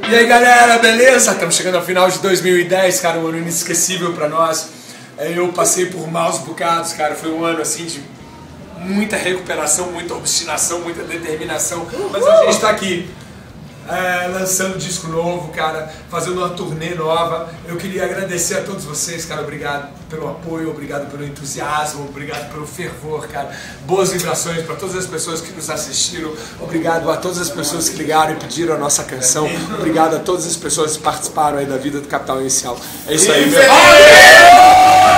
E aí galera, beleza? Estamos chegando ao final de 2010, cara, um ano inesquecível pra nós. Eu passei por maus bocados, cara, foi um ano assim de muita recuperação, muita obstinação, muita determinação. Mas a gente tá aqui, lançando disco novo, cara, fazendo uma turnê nova. Eu queria agradecer a todos vocês, cara, obrigado pelo apoio, obrigado pelo entusiasmo, obrigado pelo fervor, cara. Boas vibrações para todas as pessoas que nos assistiram, obrigado a todas as pessoas que ligaram e pediram a nossa canção, obrigado a todas as pessoas que participaram aí da vida do Capital Inicial. É isso aí, meu.